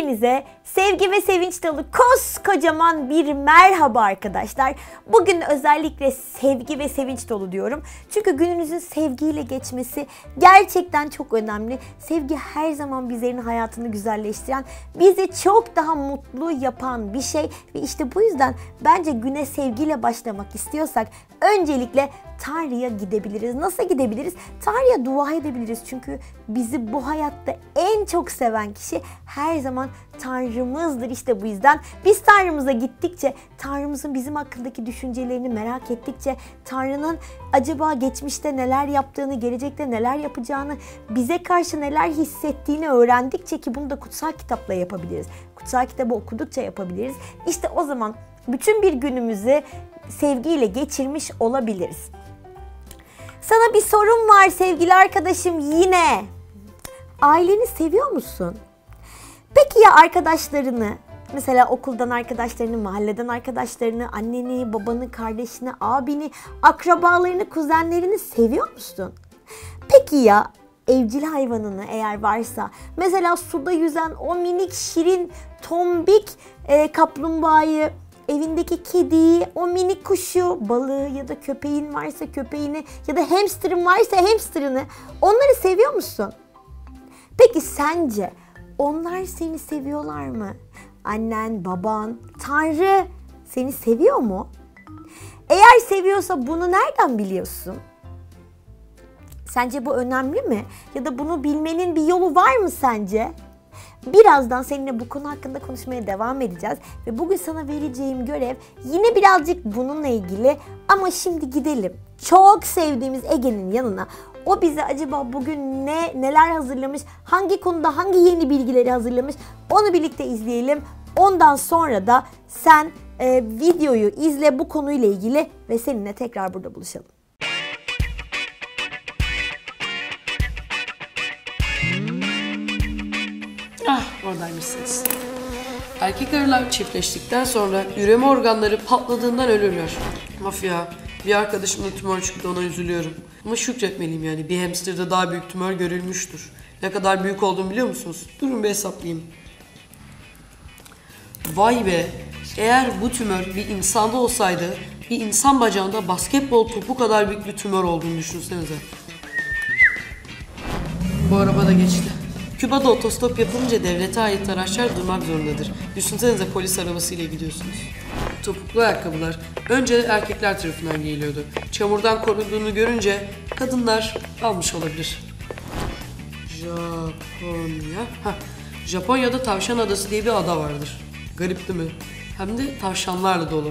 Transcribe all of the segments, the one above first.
Hepinize sevgi ve sevinç dolu koskocaman bir merhaba arkadaşlar. Bugün özellikle sevgi ve sevinç dolu diyorum. Çünkü gününüzün sevgiyle geçmesi gerçekten çok önemli. Sevgi her zaman bizlerin hayatını güzelleştiren, bizi çok daha mutlu yapan bir şey. Ve işte bu yüzden bence güne sevgiyle başlamak istiyorsak öncelikle Tanrı'ya gidebiliriz. Nasıl gidebiliriz? Tanrı'ya dua edebiliriz. Çünkü bizi bu hayatta en çok seven kişi her zaman Tanrımızdır. İşte bu yüzden biz Tanrımıza gittikçe, Tanrımızın bizim hakkındaki düşüncelerini merak ettikçe, Tanrı'nın acaba geçmişte neler yaptığını, gelecekte neler yapacağını, bize karşı neler hissettiğini öğrendikçe, ki bunu da kutsal kitapla yapabiliriz. Kutsal kitabı okudukça yapabiliriz. İşte o zaman bütün bir günümüzü sevgiyle geçirmiş olabiliriz. Sana bir sorum var sevgili arkadaşım yine. Aileni seviyor musun? Peki ya arkadaşlarını, mesela okuldan arkadaşlarını, mahalleden arkadaşlarını, anneni, babanı, kardeşini, abini, akrabalarını, kuzenlerini seviyor musun? Peki ya evcil hayvanını eğer varsa, mesela suda yüzen o minik şirin tombik kaplumbağayı, evindeki kediyi, o minik kuşu, balığı ya da köpeğin varsa köpeğini ya da hamsterın varsa hamsterını, onları seviyor musun? Peki sence onlar seni seviyorlar mı? Annen, baban, Tanrı seni seviyor mu? Eğer seviyorsa bunu nereden biliyorsun? Sence bu önemli mi? Ya da bunu bilmenin bir yolu var mı sence? Birazdan seninle bu konu hakkında konuşmaya devam edeceğiz. Ve bugün sana vereceğim görev yine birazcık bununla ilgili. Ama şimdi gidelim çok sevdiğimiz Ege'nin yanına. O bize acaba bugün neler hazırlamış, hangi konuda hangi yeni bilgileri hazırlamış, onu birlikte izleyelim. Ondan sonra da sen videoyu izle bu konuyla ilgili ve seninle tekrar burada buluşalım. Oradaymışsınız. Erkek arılar çiftleştikten sonra üreme organları patladığından ölürler. Mafya, bir arkadaşımda tümör çıktı, ona üzülüyorum. Ama şükretmeliyim yani, bir hamsterda daha büyük tümör görülmüştür. Ne kadar büyük olduğunu biliyor musunuz? Durun bir hesaplayayım. Vay be! Eğer bu tümör bir insanda olsaydı, bir insan bacağında basketbol topu kadar büyük bir tümör olduğunu düşünsenize. Bu araba da geçti. Küba'da otostop yapınca devlete ait araçlar durmak zorundadır. Düşünsenize polis arabasıyla gidiyorsunuz. Topuklu ayakkabılar önce erkekler tarafından giyiliyordu. Çamurdan korunduğunu görünce kadınlar almış olabilir. Japonya'da Tavşan Adası diye bir ada vardır. Garip değil mi? Hem de tavşanlarla dolu.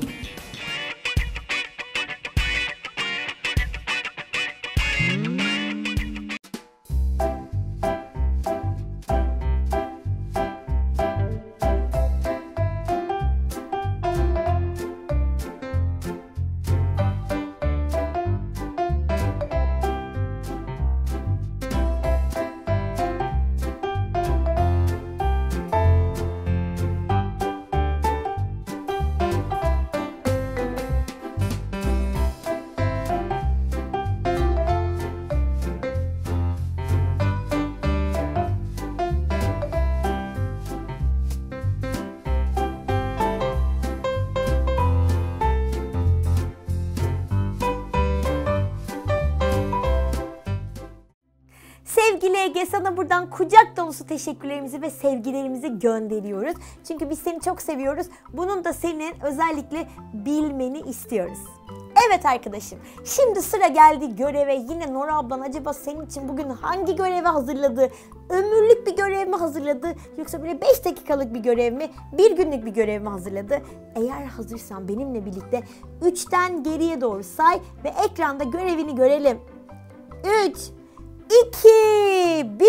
Sevgili Ege, sana buradan kucak dolusu teşekkürlerimizi ve sevgilerimizi gönderiyoruz. Çünkü biz seni çok seviyoruz. Bunun da senin özellikle bilmeni istiyoruz. Evet arkadaşım, şimdi sıra geldi göreve. Yine Nora ablan acaba senin için bugün hangi görevi hazırladı? Ömürlük bir görev mi hazırladı? Yoksa böyle 5 dakikalık bir görev mi? Bir günlük bir görev mi hazırladı? Eğer hazırsan benimle birlikte 3'ten geriye doğru say ve ekranda görevini görelim. 3, 2, 1.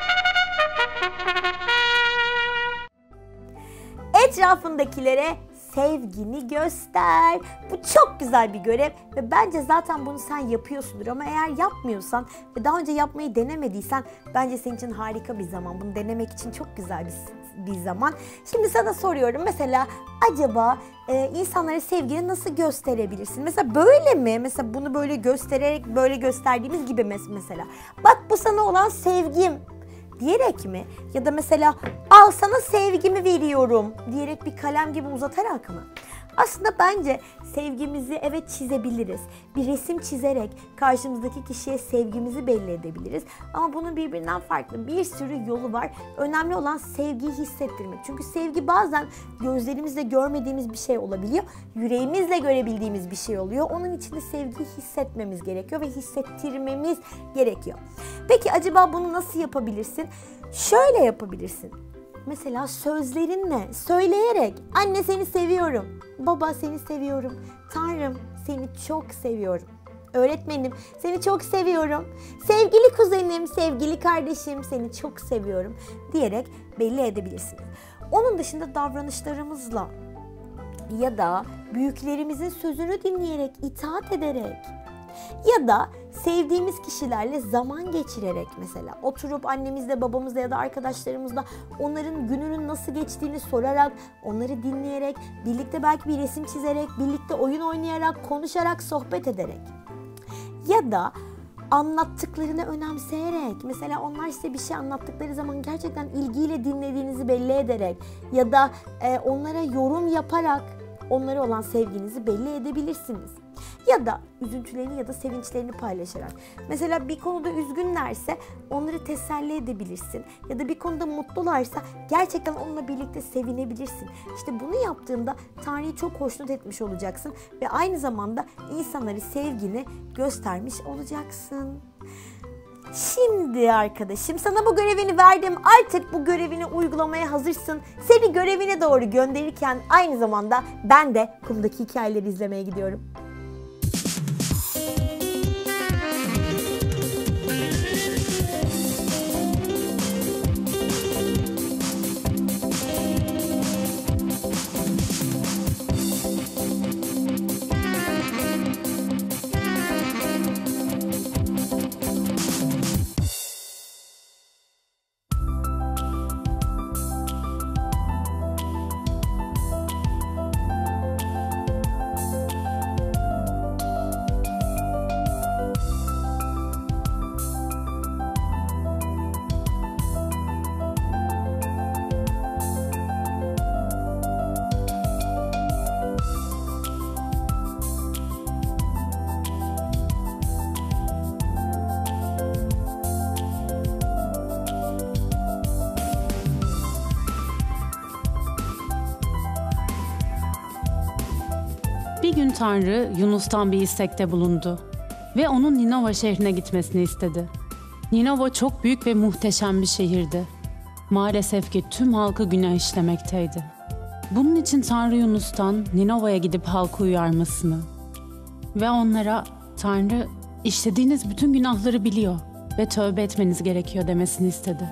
Etrafındakilere sevgini göster. Bu çok güzel bir görev ve bence zaten bunu sen yapıyorsundur ama eğer yapmıyorsan ve daha önce yapmayı denemediysen bence senin için harika bir zaman. Bunu denemek için çok güzel bir zaman. Şimdi sana soruyorum, mesela acaba insanlara sevgini nasıl gösterebilirsin? Mesela böyle mi? Mesela bunu böyle göstererek, böyle gösterdiğimiz gibi mesela. Bak bu sana olan sevgim diyerek mi? Ya da mesela al sana sevgimi veriyorum diyerek bir kalem gibi uzatarak mı? Aslında bence sevgimizi evet çizebiliriz. Bir resim çizerek karşımızdaki kişiye sevgimizi belli edebiliriz. Ama bunun birbirinden farklı bir sürü yolu var. Önemli olan sevgiyi hissettirmek. Çünkü sevgi bazen gözlerimizle görmediğimiz bir şey olabiliyor. Yüreğimizle görebildiğimiz bir şey oluyor. Onun için de sevgiyi hissetmemiz gerekiyor ve hissettirmemiz gerekiyor. Peki acaba bunu nasıl yapabilirsin? Şöyle yapabilirsin. Mesela sözlerinle, söyleyerek anne seni seviyorum, baba seni seviyorum, Tanrım seni çok seviyorum, öğretmenim seni çok seviyorum, sevgili kuzenim, sevgili kardeşim seni çok seviyorum diyerek belli edebilirsiniz. Onun dışında davranışlarımızla ya da büyüklerimizin sözünü dinleyerek, itaat ederek ya da sevdiğimiz kişilerle zaman geçirerek, mesela oturup annemizle, babamızla ya da arkadaşlarımızla onların gününün nasıl geçtiğini sorarak, onları dinleyerek, birlikte belki bir resim çizerek, birlikte oyun oynayarak, konuşarak, sohbet ederek ya da anlattıklarını önemseyerek, mesela onlar size bir şey anlattıkları zaman gerçekten ilgiyle dinlediğinizi belli ederek ya da onlara yorum yaparak onlara olan sevginizi belli edebilirsiniz. Ya da üzüntülerini ya da sevinçlerini paylaşarak. Mesela bir konuda üzgünlerse onları teselli edebilirsin. Ya da bir konuda mutlularsa gerçekten onunla birlikte sevinebilirsin. İşte bunu yaptığında Tanrı'yı çok hoşnut etmiş olacaksın. Ve aynı zamanda insanlara sevgini göstermiş olacaksın. Şimdi arkadaşım sana bu görevini verdim. Artık bu görevini uygulamaya hazırsın. Seni görevine doğru gönderirken aynı zamanda ben de kumdaki hikayeleri izlemeye gidiyorum. Bir gün Tanrı Yunus'tan bir istekte bulundu ve onun Ninova şehrine gitmesini istedi. Ninova çok büyük ve muhteşem bir şehirdi. Maalesef ki tüm halkı günah işlemekteydi. Bunun için Tanrı Yunus'tan Ninova'ya gidip halkı uyarmasını ve onlara Tanrı işlediğiniz bütün günahları biliyor ve tövbe etmeniz gerekiyor demesini istedi.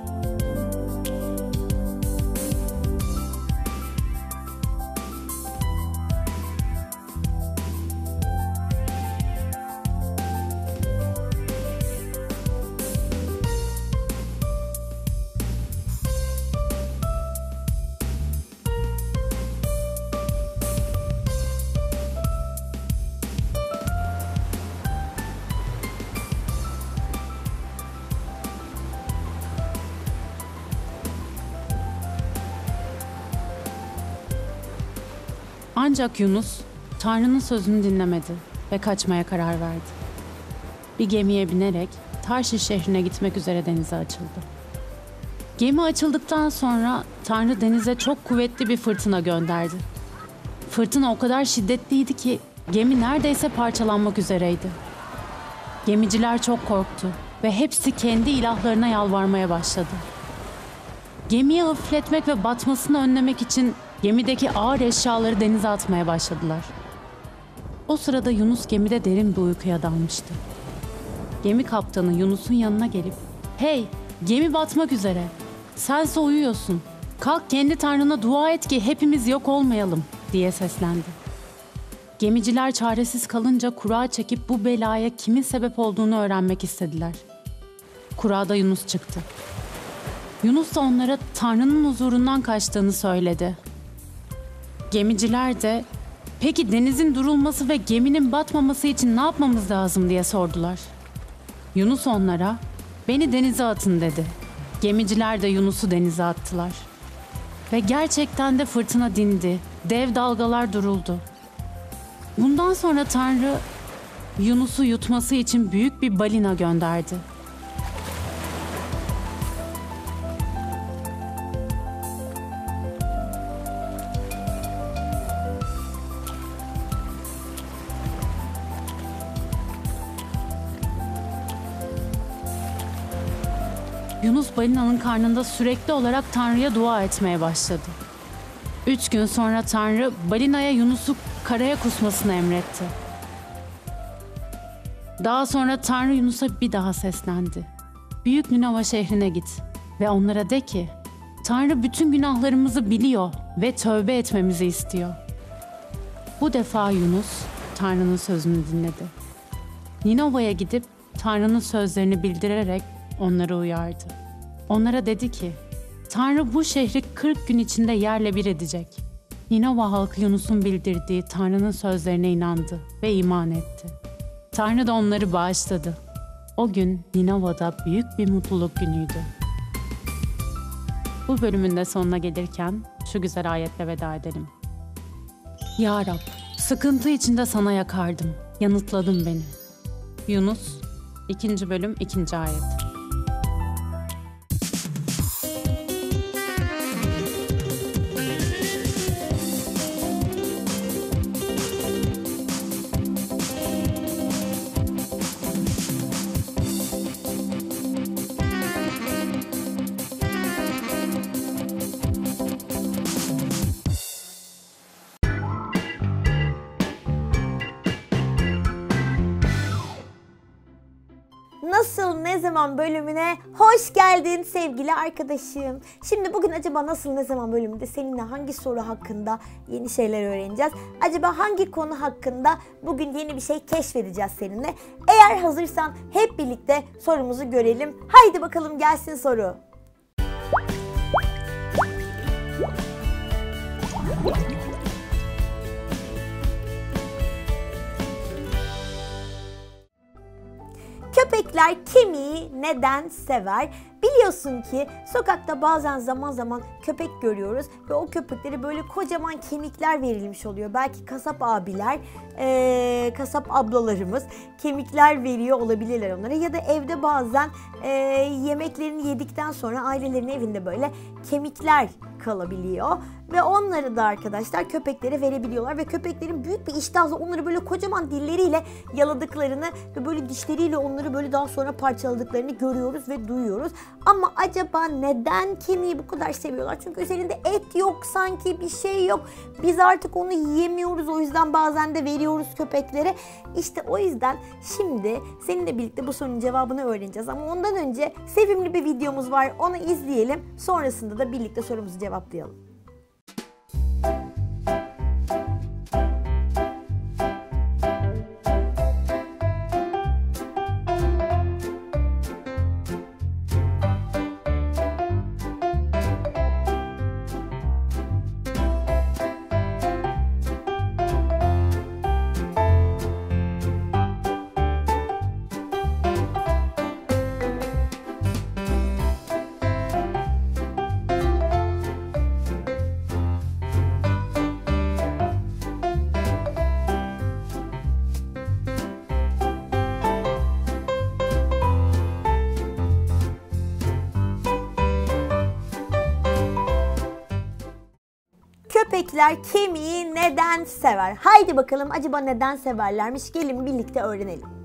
Ancak Yunus, Tanrı'nın sözünü dinlemedi ve kaçmaya karar verdi. Bir gemiye binerek Tarşiş şehrine gitmek üzere denize açıldı. Gemi açıldıktan sonra Tanrı denize çok kuvvetli bir fırtına gönderdi. Fırtına o kadar şiddetliydi ki gemi neredeyse parçalanmak üzereydi. Gemiciler çok korktu ve hepsi kendi ilahlarına yalvarmaya başladı. Gemiyi hafifletmek ve batmasını önlemek için gemideki ağır eşyaları denize atmaya başladılar. O sırada Yunus gemide derin bir uykuya dalmıştı. Gemi kaptanı Yunus'un yanına gelip "Hey, gemi batmak üzere. Sense uyuyorsun. Kalk kendi Tanrına dua et ki hepimiz yok olmayalım," diye seslendi. Gemiciler çaresiz kalınca kurağı çekip bu belaya kimin sebep olduğunu öğrenmek istediler. Kurağda Yunus çıktı. Yunus da onlara Tanrı'nın huzurundan kaçtığını söyledi. Gemiciler de "Peki denizin durulması ve geminin batmaması için ne yapmamız lazım?" diye sordular. Yunus onlara "Beni denize atın" dedi. Gemiciler de Yunus'u denize attılar. Ve gerçekten de fırtına dindi, dev dalgalar duruldu. Bundan sonra Tanrı Yunus'u yutması için büyük bir balina gönderdi. Yunus balinanın karnında sürekli olarak Tanrı'ya dua etmeye başladı. 3 gün sonra Tanrı balinaya Yunus'u karaya kusmasını emretti. Daha sonra Tanrı Yunus'a bir daha seslendi. "Büyük Ninova şehrine git ve onlara de ki, Tanrı bütün günahlarımızı biliyor ve tövbe etmemizi istiyor." Bu defa Yunus Tanrı'nın sözünü dinledi. Ninova'ya gidip Tanrı'nın sözlerini bildirerek onları uyardı. Onlara dedi ki, Tanrı bu şehri 40 gün içinde yerle bir edecek. Ninova halkı Yunus'un bildirdiği Tanrı'nın sözlerine inandı ve iman etti. Tanrı da onları bağışladı. O gün Ninova'da büyük bir mutluluk günüydü. Bu bölümün de sonuna gelirken şu güzel ayetle veda edelim. Ya Rab, sıkıntı içinde sana yakardım, yanıtladın beni. Yunus 2. bölüm 2. ayet. Nasıl ne zaman bölümüne hoş geldin sevgili arkadaşım. Şimdi bugün acaba nasıl ne zaman bölümünde seninle hangi soru hakkında yeni şeyler öğreneceğiz? Acaba hangi konu hakkında bugün yeni bir şey keşfedeceğiz seninle? Eğer hazırsan hep birlikte sorumuzu görelim. Haydi bakalım gelsin soru. Köpekler kemiği neden sever? Biliyorsun ki sokakta bazen zaman zaman köpek görüyoruz ve o köpeklere böyle kocaman kemikler verilmiş oluyor. Belki kasap abiler, kasap ablalarımız kemikler veriyor olabilirler onlara. Ya da evde bazen yemeklerini yedikten sonra ailelerin evinde böyle kemikler kalabiliyor. Ve onları da arkadaşlar köpeklere verebiliyorlar ve köpeklerin büyük bir iştahla onları böyle kocaman dilleriyle yaladıklarını ve böyle dişleriyle onları böyle daha sonra parçaladıklarını görüyoruz ve duyuyoruz. Ama acaba neden kemiği bu kadar seviyorlar? Çünkü üzerinde et yok, sanki bir şey yok. Biz artık onu yiyemiyoruz, o yüzden bazen de veriyoruz köpeklere. İşte o yüzden şimdi seninle birlikte bu sorunun cevabını öğreneceğiz. Ama ondan önce sevimli bir videomuz var, onu izleyelim. Sonrasında da birlikte sorumuzu cevaplayalım. Köpekler kemiği neden sever? Haydi bakalım acaba neden severlermiş? Gelin birlikte öğrenelim.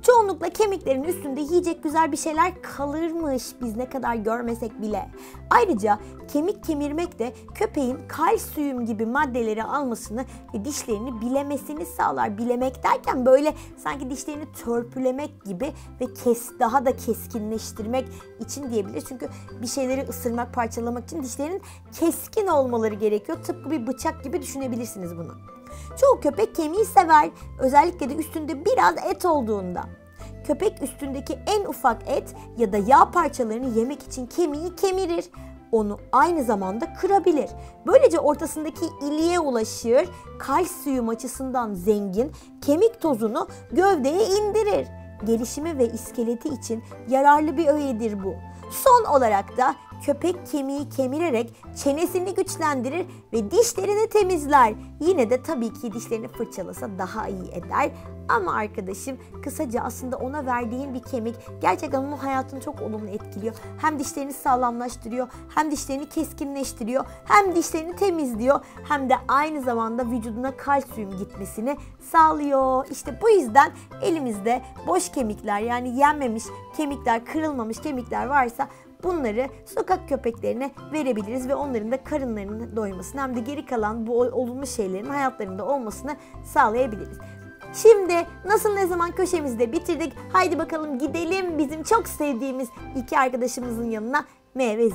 Çoğunlukla kemiklerin üstünde yiyecek güzel bir şeyler kalırmış biz ne kadar görmesek bile. Ayrıca kemik kemirmek de köpeğin kalsiyum gibi maddeleri almasını ve dişlerini bilemesini sağlar. Bilemek derken böyle sanki dişlerini törpülemek gibi ve daha da keskinleştirmek için diyebiliriz. Çünkü bir şeyleri ısırmak, parçalamak için dişlerin keskin olmaları gerekiyor. Tıpkı bir bıçak gibi düşünebilirsiniz bunu. Çoğu köpek kemiği sever. Özellikle de üstünde biraz et olduğunda. Köpek üstündeki en ufak et ya da yağ parçalarını yemek için kemiği kemirir. Onu aynı zamanda kırabilir. Böylece ortasındaki iliğe ulaşır, kalsiyum açısından zengin kemik tozunu gövdeye indirir. Gelişimi ve iskeleti için yararlı bir öğedir bu. Son olarak da köpek kemiği kemirerek çenesini güçlendirir ve dişlerini temizler. Yine de tabii ki dişlerini fırçalasa daha iyi eder. Ama arkadaşım kısaca aslında ona verdiğin bir kemik gerçekten onun hayatını çok olumlu etkiliyor. Hem dişlerini sağlamlaştırıyor, hem dişlerini keskinleştiriyor, hem dişlerini temizliyor, hem de aynı zamanda vücuduna kalsiyum gitmesini sağlıyor. İşte bu yüzden elimizde boş kemikler, yani yenmemiş kemikler, kırılmamış kemikler varsa bunları sokak köpeklerine verebiliriz ve onların da karınlarının doymasını hem de geri kalan bu olumlu şeylerin hayatlarında olmasını sağlayabiliriz. Şimdi nasıl ne zaman köşemizi de bitirdik. Haydi bakalım gidelim bizim çok sevdiğimiz iki arkadaşımızın yanına, M ve Z.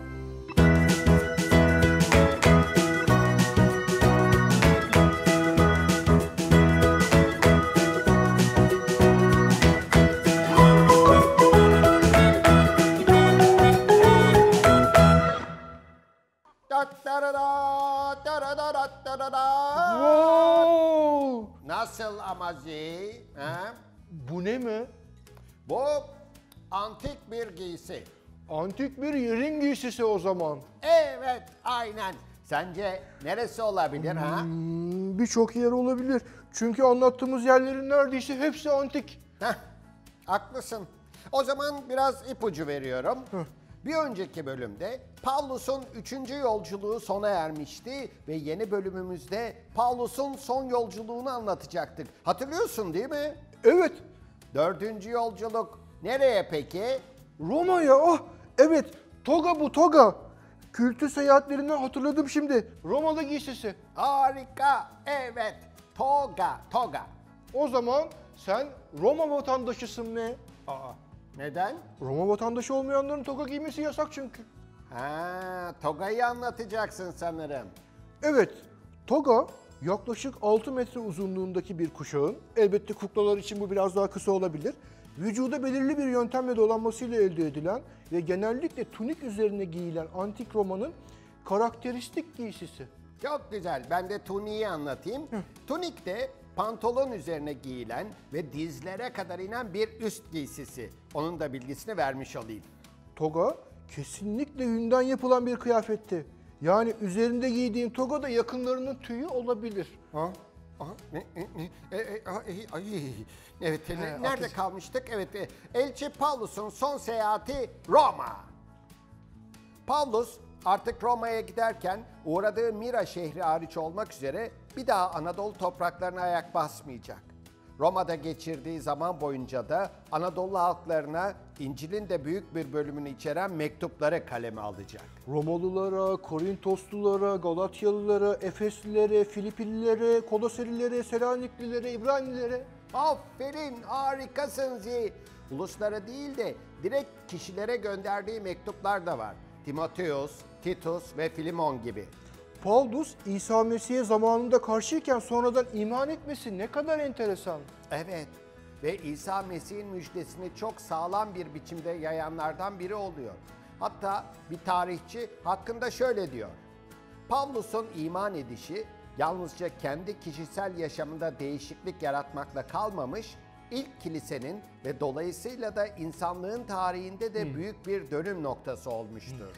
Wow! Nasıl Amazi? Ha? Bu ne mi? Bu antik bir giysi. Antik bir yerin giysisi o zaman. Evet, aynen. Sence neresi olabilir ha? Birçok yer olabilir. Çünkü anlattığımız yerlerin neredeyse hepsi antik. Heh, haklısın. O zaman biraz ipucu veriyorum. Bir önceki bölümde Pavlus'un 3. yolculuğu sona ermişti ve yeni bölümümüzde Pavlus'un son yolculuğunu anlatacaktık. Hatırlıyorsun değil mi? Evet, 4. yolculuk nereye peki? Roma'ya. Ah, evet. Toga bu, toga. Kültür seyahatlerinden hatırladım şimdi. Romalı giysisi. Harika, evet. Toga, toga. O zaman sen Roma vatandaşısın ne? Aa, neden? Roma vatandaşı olmayanların toga giymesi yasak çünkü. Ha, togayı anlatacaksın sanırım. Evet, toga yaklaşık 6 metre uzunluğundaki bir kuşağın, elbette kuklalar için bu biraz daha kısa olabilir, vücuda belirli bir yöntemle dolanmasıyla elde edilen ve genellikle tunik üzerine giyilen antik Roma'nın karakteristik giysisi. Çok güzel, ben de tuniği anlatayım. Tunik de pantolon üzerine giyilen ve dizlere kadar inen bir üst giysisi. Onun da bilgisini vermiş olayım. Toga kesinlikle yünden yapılan bir kıyafetti. Yani üzerinde giydiğin toga da yakınlarının tüyü olabilir. Ha? Aha, evet, nerede haklısın. kalmıştık? Evet, Elçi Pavlus'un son seyahati Roma. Pavlus artık Roma'ya giderken uğradığı Mira şehri hariç olmak üzere bir daha Anadolu topraklarına ayak basmayacak. Roma'da geçirdiği zaman boyunca da Anadolu halklarına İncil'in de büyük bir bölümünü içeren mektupları kaleme alacak. Romalılara, Korintoslulara, Galatyalılara, Efeslilere, Filipinlilere, Koloselilere, Selaniklilere, İbranilere. Aferin, harikasın Zi. Uluslara değil de direkt kişilere gönderdiği mektuplar da var. Timoteus, Titus ve Filimon gibi. Pavlus, İsa Mesih'e zamanında karşıyken sonradan iman etmesi ne kadar enteresan. Evet ve İsa Mesih'in müjdesini çok sağlam bir biçimde yayanlardan biri oluyor. Hatta bir tarihçi hakkında şöyle diyor. Pavlus'un iman edişi yalnızca kendi kişisel yaşamında değişiklik yaratmakla kalmamış, ilk kilisenin ve dolayısıyla da insanlığın tarihinde de büyük bir dönüm noktası olmuştur.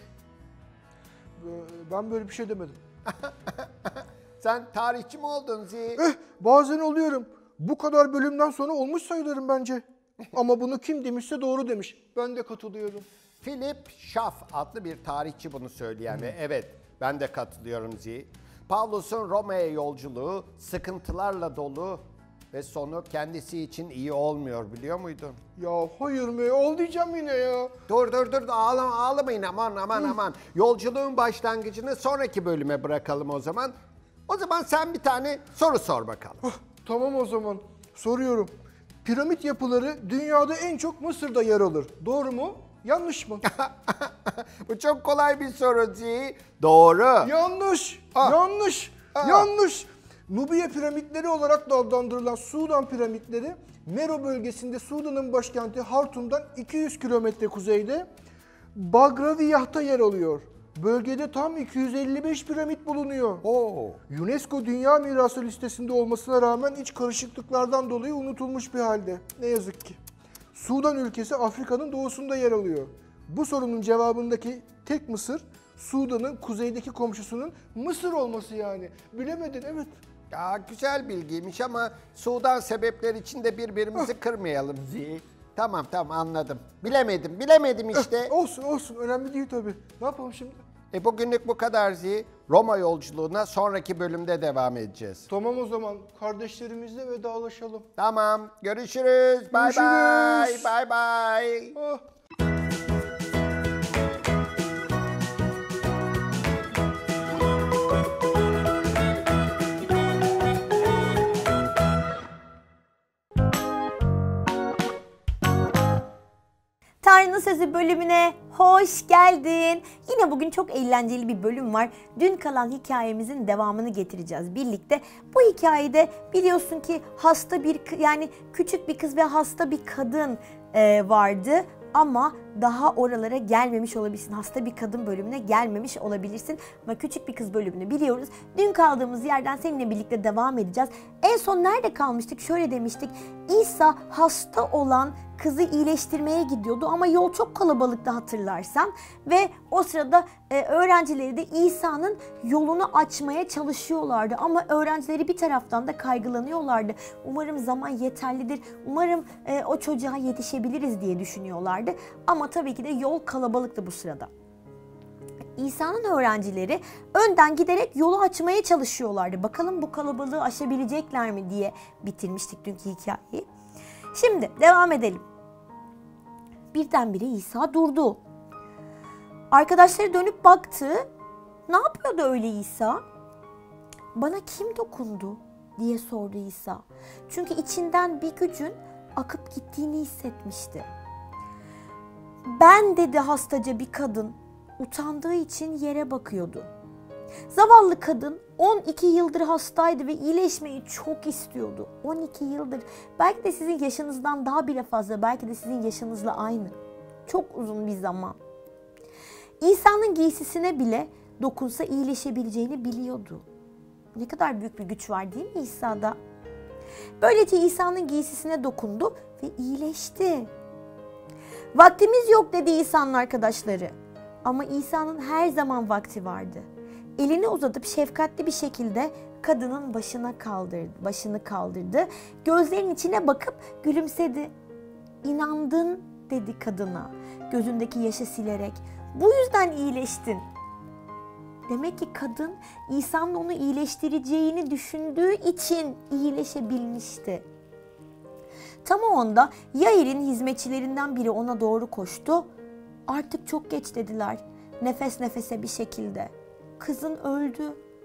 Ben böyle bir şey demedim. Sen tarihçi mi oldun Zi? Bazen oluyorum. Bu kadar bölümden sonra olmuş sayılırım bence. Ama bunu kim demişse doğru demiş. Ben de katılıyorum. Philip Schaff adlı bir tarihçi bunu söyleyen ve evet ben de katılıyorum Zi. Pavlus'un Roma'ya yolculuğu sıkıntılarla dolu Ve sonu kendisi için iyi olmuyor, biliyor muydun? Ya hayır mı? Ol diyeceğim yine ya. Dur ağlamayın, aman. Yolculuğun başlangıcını sonraki bölüme bırakalım o zaman. O zaman sen bir tane soru sor bakalım. Tamam o zaman. Soruyorum. Piramit yapıları dünyada en çok Mısır'da yer alır. Doğru mu? Yanlış mı? Bu çok kolay bir soru Ziyi. Doğru. Yanlış. Yanlış. Nubya piramitleri olarak da adlandırılan Sudan piramitleri Mero bölgesinde Sudan'ın başkenti Hartum'dan 200 kilometre kuzeyde Bagraviyah'ta yer alıyor. Bölgede tam 255 piramit bulunuyor. UNESCO Dünya Mirası listesinde olmasına rağmen iç karışıklıklardan dolayı unutulmuş bir halde. Ne yazık ki. Sudan ülkesi Afrika'nın doğusunda yer alıyor. Bu sorunun cevabındaki tek Mısır, Sudan'ın kuzeydeki komşusunun Mısır olması yani. Bilemedin, evet. Ya güzel bilgiymiş ama Sudan sebepleri için de birbirimizi kırmayalım Ziyi. Tamam anladım. Bilemedim işte. Olsun. Önemli değil tabii. Ne yapalım şimdi? Bugünlük bu kadar Ziyi. Roma yolculuğuna sonraki bölümde devam edeceğiz. Tamam o zaman. Kardeşlerimizle vedalaşalım. Tamam. Görüşürüz. Bye bye. Tanrı'nın Sözü bölümüne hoş geldin. Yine bugün çok eğlenceli bir bölüm var. Dün kalan hikayemizin devamını getireceğiz birlikte. Bu hikayede biliyorsun ki küçük bir kız ve hasta bir kadın vardı. Ama daha oralara gelmemiş olabilirsin. Hasta bir kadın bölümüne gelmemiş olabilirsin. Ama küçük bir kız bölümünü biliyoruz. Dün kaldığımız yerden seninle birlikte devam edeceğiz. En son nerede kalmıştık? Şöyle demiştik. İsa hasta olan kızı iyileştirmeye gidiyordu ama yol çok kalabalıktı hatırlarsan. Ve o sırada öğrencileri de İsa'nın yolunu açmaya çalışıyorlardı. Ama öğrencileri bir taraftan da kaygılanıyorlardı. Umarım zaman yeterlidir. Umarım o çocuğa yetişebiliriz diye düşünüyorlardı. Ama tabii ki de yol kalabalıktı bu sırada. İsa'nın öğrencileri önden giderek yolu açmaya çalışıyorlardı. Bakalım bu kalabalığı aşabilecekler mi diye bitirmiştik dünkü hikayeyi. Şimdi devam edelim. Birdenbire İsa durdu. Arkadaşları dönüp baktı. Ne yapıyordu öyle İsa? Bana kim dokundu diye sordu İsa. Çünkü içinden bir gücün akıp gittiğini hissetmişti. Ben dedi hastaca bir kadın. Utandığı için yere bakıyordu. Zavallı kadın 12 yıldır hastaydı ve iyileşmeyi çok istiyordu. 12 yıldır. Belki de sizin yaşınızdan daha bile fazla, belki de sizin yaşınızla aynı. Çok uzun bir zaman. İsa'nın giysisine bile dokunsa iyileşebileceğini biliyordu. Ne kadar büyük bir güç var değil mi İsa'da? Böylece İsa'nın giysisine dokundu ve iyileşti. Vaktimiz yok dedi İsa'nın arkadaşları. Ama İsa'nın her zaman vakti vardı. Elini uzatıp şefkatli bir şekilde kadının başını kaldırdı. Gözlerinin içine bakıp gülümsedi. İnandın dedi kadına gözündeki yaşı silerek. Bu yüzden iyileştin. Demek ki kadın İsa'nın onu iyileştireceğini düşündüğü için iyileşebilmişti. Tam o anda Yair'in hizmetçilerinden biri ona doğru koştu. Artık çok geç dediler. Nefes nefese bir şekilde. Kızın öldü.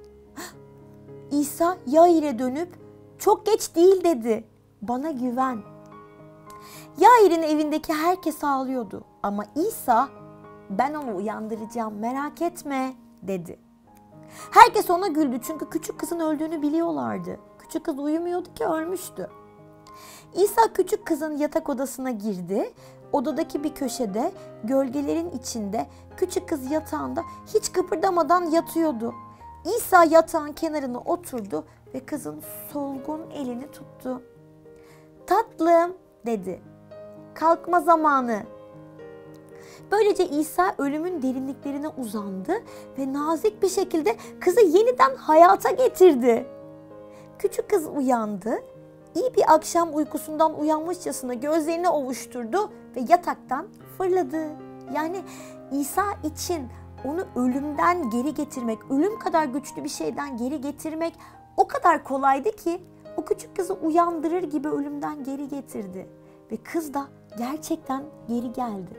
İsa Yair'e dönüp çok geç değil dedi. Bana güven. Yair'in evindeki herkes ağlıyordu. Ama İsa ben onu uyandıracağım merak etme dedi. Herkes ona güldü çünkü küçük kızın öldüğünü biliyorlardı. Küçük kız uyumuyordu ki ölmüştü. İsa küçük kızın yatak odasına girdi. Odadaki bir köşede, gölgelerin içinde küçük kız yatağında hiç kıpırdamadan yatıyordu. İsa yatağın kenarına oturdu ve kızın solgun elini tuttu. Tatlım dedi. Kalkma zamanı. Böylece İsa ölümün derinliklerine uzandı ve nazik bir şekilde kızı yeniden hayata getirdi. Küçük kız uyandı. İyi bir akşam uykusundan uyanmışçasına gözlerini ovuşturdu ve yataktan fırladı. Yani İsa için onu ölümden geri getirmek, ölüm kadar güçlü bir şeyden geri getirmek o kadar kolaydı ki o küçük kızı uyandırır gibi ölümden geri getirdi. Ve kız da gerçekten geri geldi.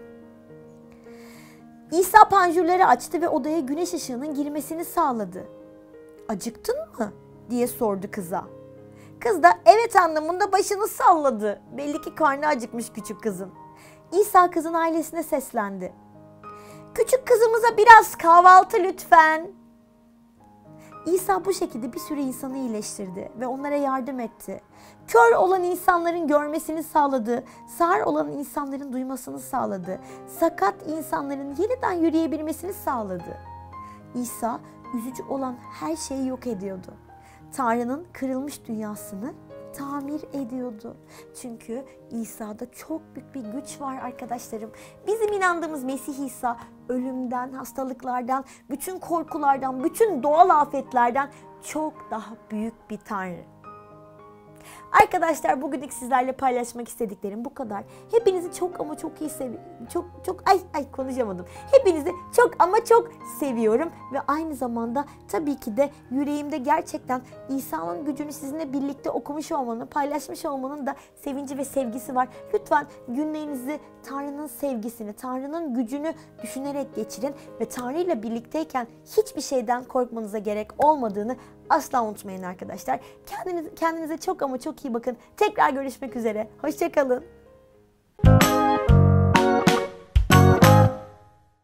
İsa panjurları açtı ve odaya güneş ışığının girmesini sağladı. "Acıktın mı?" diye sordu kıza. Kız da evet anlamında başını salladı. Belli ki karnı acıkmış küçük kızın. İsa kızın ailesine seslendi. "Küçük kızımıza biraz kahvaltı lütfen." İsa bu şekilde bir sürü insanı iyileştirdi ve onlara yardım etti. Kör olan insanların görmesini sağladı, sağır olan insanların duymasını sağladı, sakat insanların yeniden yürüyebilmesini sağladı. İsa üzücü olan her şeyi yok ediyordu. Tanrı'nın kırılmış dünyasını tamir ediyordu. Çünkü İsa'da çok büyük bir güç var arkadaşlarım. Bizim inandığımız Mesih İsa ölümden, hastalıklardan, bütün korkulardan, bütün doğal afetlerden çok daha büyük bir Tanrı. Arkadaşlar bugünlük sizlerle paylaşmak istediklerim bu kadar. Hepinizi çok ama çok iyi konuşamadım. Hepinizi çok ama çok seviyorum ve aynı zamanda tabii ki de yüreğimde gerçekten İsa'nın gücünü sizinle birlikte okumuş olmanın, paylaşmış olmanın da sevinci ve sevgisi var. Lütfen günlerinizi Tanrı'nın sevgisini, Tanrı'nın gücünü düşünerek geçirin ve Tanrı ile birlikteyken hiçbir şeyden korkmanıza gerek olmadığını asla unutmayın arkadaşlar. Kendinize çok ama çok iyi bakın. Tekrar görüşmek üzere. Hoşça kalın.